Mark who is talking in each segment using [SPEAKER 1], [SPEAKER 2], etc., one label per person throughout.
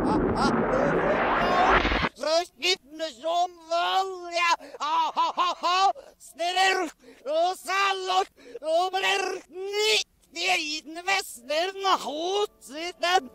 [SPEAKER 1] Verschiedene Schomwell, ja, sneller, salok, nicht, die jeden Western nach Hut sitzen.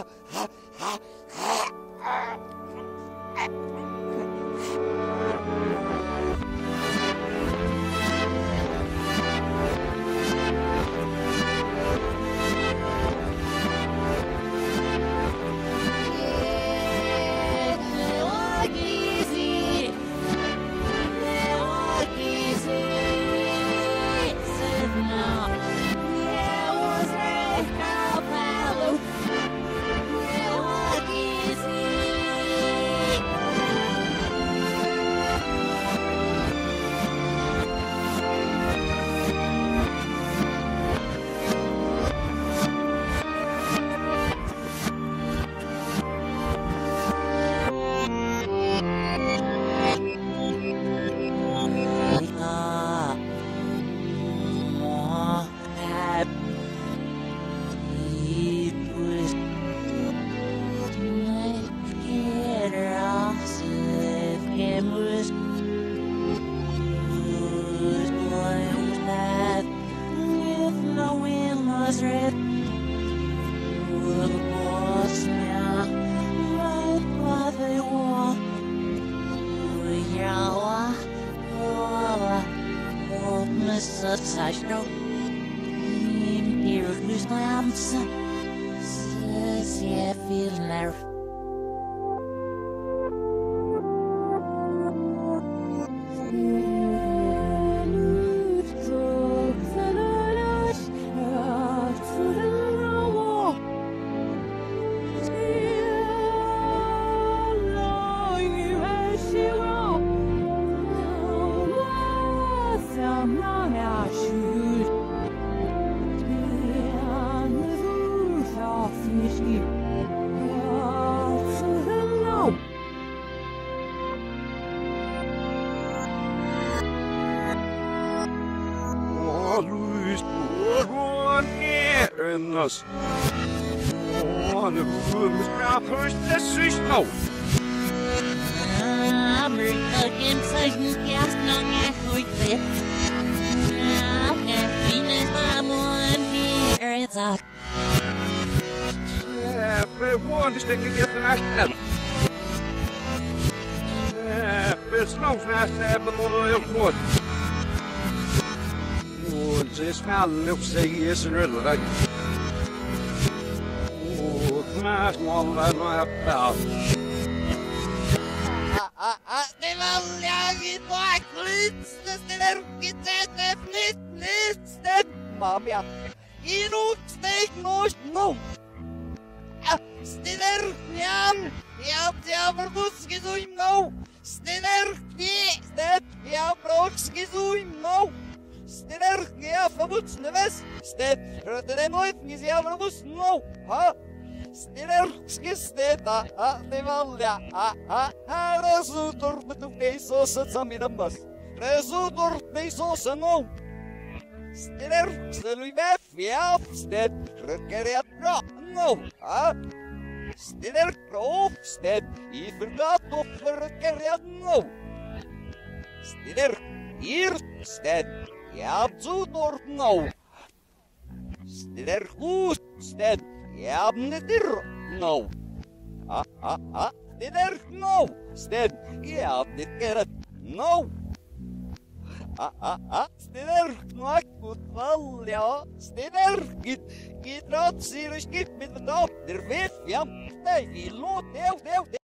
[SPEAKER 1] Sesame, Resudor, Mesos, no. Stiller, Silly Mafia, Stead, Recariat, no, Stiller, Prof, Stead, even that of Recariat, no. Stiller, here, Stead, Yabzudor, no. Stiller, who, Stead, Yabnedir, no. Stiller, no, Stead, Yabnedir, no. Stiller, knak, gut, val, ja. Stiller, git rat, sirisch, git mit der Dach, der Wiff, ja. Nee, die Lot,